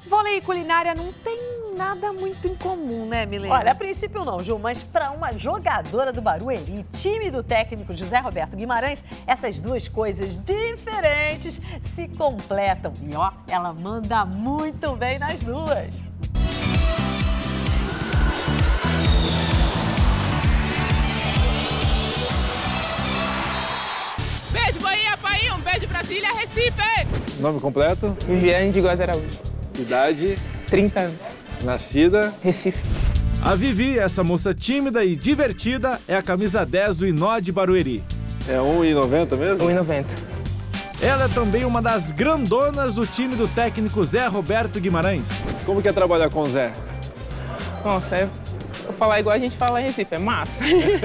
Vôlei e culinária não tem nada muito em comum, né, Milene? Olha, a princípio não, Ju, mas para uma jogadora do Barueri, time do técnico José Roberto Guimarães, essas duas coisas diferentes se completam. E ó, ela manda muito bem nas duas. Beijo, Bahia, Bahia, um beijo, Brasília, Recife! Nome completo? Viviane de Góes Araújo. Idade? 30 anos. Nascida? Recife. A Vivi, essa moça tímida e divertida, é a camisa 10 do Inó de Barueri. É 1,90 mesmo? 1,90. Ela é também uma das grandonas do time do técnico Zé Roberto Guimarães. Como que é trabalhar com o Zé? Nossa, vou falar igual a gente fala em Recife, é massa.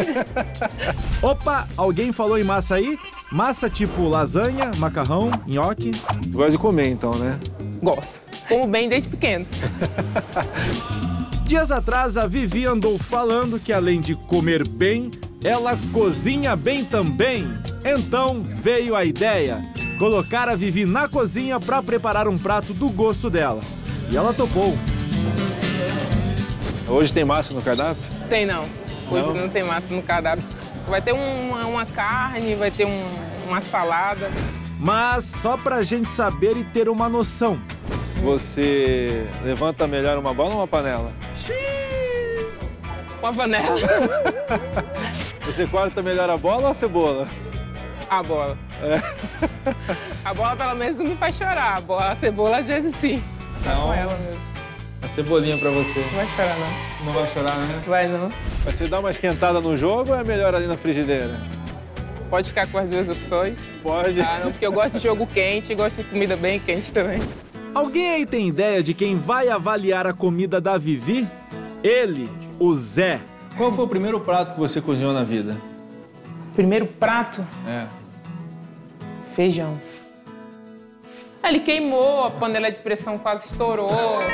Opa, alguém falou em massa aí? Massa tipo lasanha, macarrão, nhoque. Tu gosta de comer então, né? Gosto. Como bem desde pequeno. Dias atrás, a Vivi andou falando que além de comer bem, ela cozinha bem também. Então veio a ideia, colocar a Vivi na cozinha para preparar um prato do gosto dela. E ela topou. Hoje tem massa no cardápio? Tem não. Hoje não tem massa no cardápio. Vai ter uma carne, vai ter uma salada. Mas só pra gente saber e ter uma noção. Você levanta melhor uma bola ou uma panela? Uma panela. Você corta melhor a bola ou a cebola? A bola. É. A bola pelo menos não me faz chorar. A cebola às vezes sim. Não. Com ela mesmo. A cebolinha pra você. Não vai chorar não. Não vai chorar, né? Vai não. Mas você dá uma esquentada no jogo ou é melhor ali na frigideira? Pode ficar com as duas opções? Pode. Ah, não, porque eu gosto de jogo quente e gosto de comida bem quente também. Alguém aí tem ideia de quem vai avaliar a comida da Vivi? Ele, o Zé. Qual foi o primeiro prato que você cozinhou na vida? Primeiro prato? É. Feijão. Ele queimou, a panela de pressão quase estourou.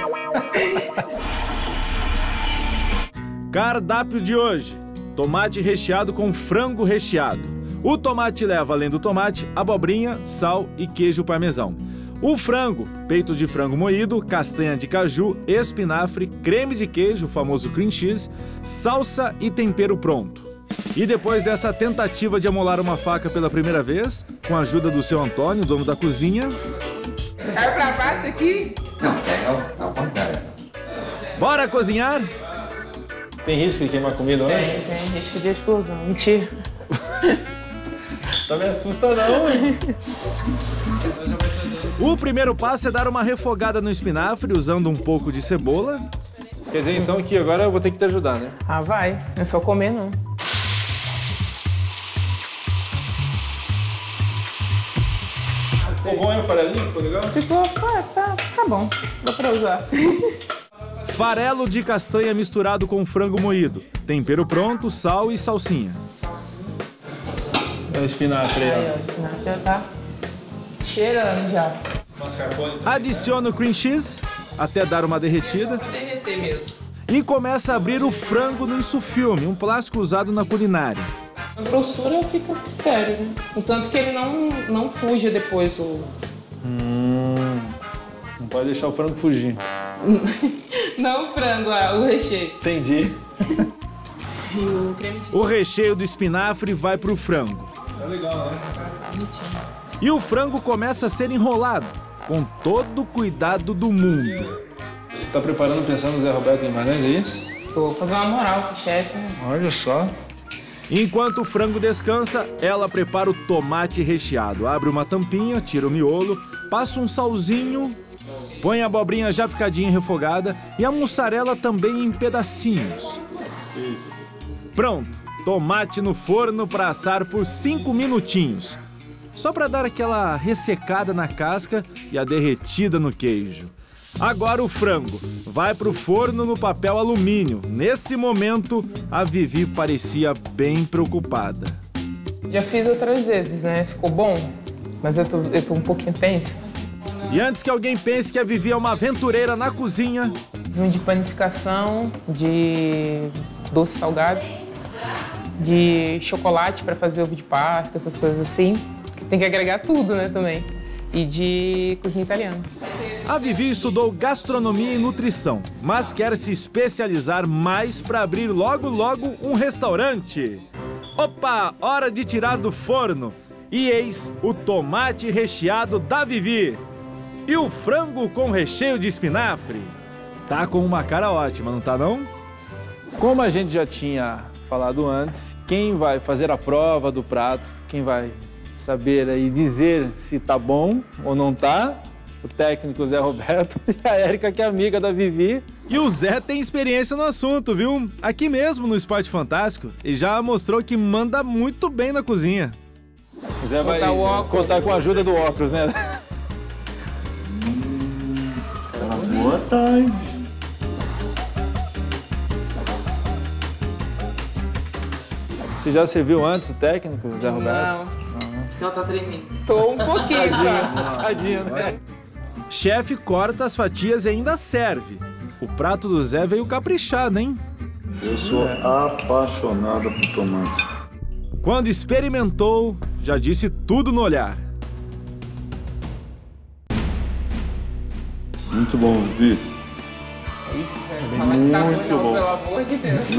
Cardápio de hoje: tomate recheado com frango recheado. O tomate leva, além do tomate, abobrinha, sal e queijo parmesão. O frango, peito de frango moído, castanha de caju, espinafre, creme de queijo, o famoso cream cheese, salsa e tempero pronto. E depois dessa tentativa de amolar uma faca pela primeira vez, com a ajuda do seu Antônio, dono da cozinha... Caiu pra baixo aqui? Não, é ao contrário. Bora cozinhar? Tem risco de queimar comida hoje? Tem risco de explosão. Mentira. Não me assusta não, hein? O primeiro passo é dar uma refogada no espinafre, usando um pouco de cebola. Quer dizer então que agora eu vou ter que te ajudar, né? Ah, vai. Não é só comer, não. Ficou bom, hein, o farelinho? Ficou legal? Ficou, tá bom. Dá pra usar. Farelo de castanha misturado com frango moído. Tempero pronto, sal e salsinha. É o espinafre aí, Aí, ó, o espinafre já tá cheirando já. Mascarpone. Adiciona o cream cheese até dar uma derretida. Pra derreter mesmo. E começa a abrir o frango no insufilme, um plástico usado na culinária. A grossura fica sério, né? O tanto que ele não fuja depois o... Não pode deixar o frango fugir. Não o frango, o recheio. Entendi. E o creme de... O recheio do espinafre vai pro frango. É legal, né? E o frango começa a ser enrolado, com todo o cuidado do mundo. Você tá preparando pensando no Zé Roberto Guimarães, é isso? Tô fazendo uma moral pro chefe, né? Olha só. Enquanto o frango descansa, ela prepara o tomate recheado. Abre uma tampinha, tira o miolo, passa um salzinho, põe a abobrinha já picadinha e refogada e a mussarela também em pedacinhos. Isso. Pronto, tomate no forno para assar por 5 minutinhos. Só para dar aquela ressecada na casca e a derretida no queijo. Agora o frango vai pro forno no papel alumínio. Nesse momento, a Vivi parecia bem preocupada. Já fiz outras vezes, né? Ficou bom, mas eu tô um pouquinho tensa. E antes que alguém pense que a Vivi é uma aventureira na cozinha... De panificação, de doce salgado, de chocolate para fazer ovo de Páscoa, essas coisas assim. Tem que agregar tudo, né, também. E de cozinha italiana. A Vivi estudou gastronomia e nutrição, mas quer se especializar mais para abrir logo um restaurante. Opa, hora de tirar do forno. E eis o tomate recheado da Vivi. E o frango com recheio de espinafre. Tá com uma cara ótima, não tá não? Como a gente já tinha falado antes, quem vai fazer a prova do prato, quem vai saber aí dizer se tá bom ou não tá, o técnico Zé Roberto e a Érica, que é amiga da Vivi. E o Zé tem experiência no assunto, viu? Aqui mesmo no Esporte Fantástico, e já mostrou que manda muito bem na cozinha. O Zé vai contar com a ajuda do óculos, né? Boa tarde. Você já serviu antes o técnico, Zé Roberto? Não. Acho que ela tá tremendo. Tô um pouquinho só. Tadinho, né? Chefe corta as fatias e ainda serve. O prato do Zé veio caprichado, hein? Eu sou apaixonado por tomate. Quando experimentou, já disse tudo no olhar. Muito bom, Vi. Isso, velho. Fala que tá bom, não, bom. pelo amor de Deus.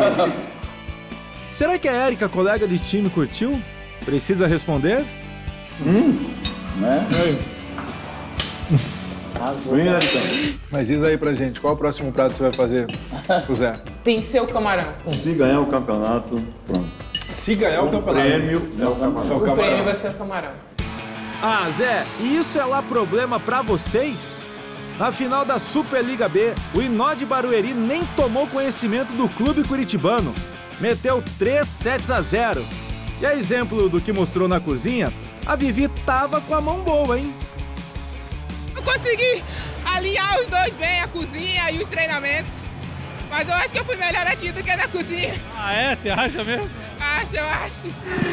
Será que a Érica, colega de time, curtiu? Precisa responder? Né? Vem, Érica. Mas diz aí pra gente, qual é o próximo prato que você vai fazer pro Zé? Tem que ser o camarão. Se ganhar o campeonato, pronto. Se ganhar o campeonato. Prêmio é o camarão. O prêmio vai ser o camarão. Ah, Zé, e isso é lá problema pra vocês? Na final da Superliga B, o Inó de Barueri nem tomou conhecimento do clube curitibano. Meteu 3-0. E a exemplo do que mostrou na cozinha, a Vivi tava com a mão boa, hein? Eu consegui alinhar os dois bem, a cozinha e os treinamentos. Mas eu acho que eu fui melhor aqui do que na cozinha. Ah, é? Você acha mesmo? Eu acho.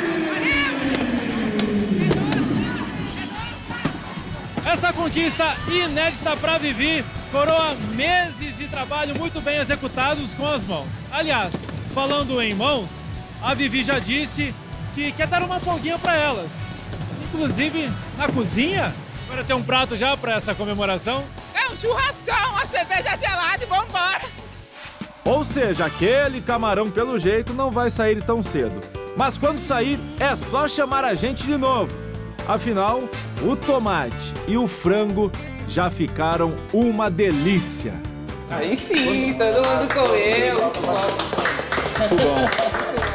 Essa conquista inédita para Vivi coroa meses de trabalho muito bem executados com as mãos. Aliás, falando em mãos, a Vivi já disse que quer dar uma folguinha para elas. Inclusive, na cozinha, vai ter um prato já para essa comemoração? É um churrascão, uma cerveja gelada e vambora. Ou seja, aquele camarão, pelo jeito, não vai sair tão cedo. Mas quando sair, é só chamar a gente de novo. Afinal, o tomate e o frango já ficaram uma delícia. Aí sim, todo mundo comeu. Muito bom.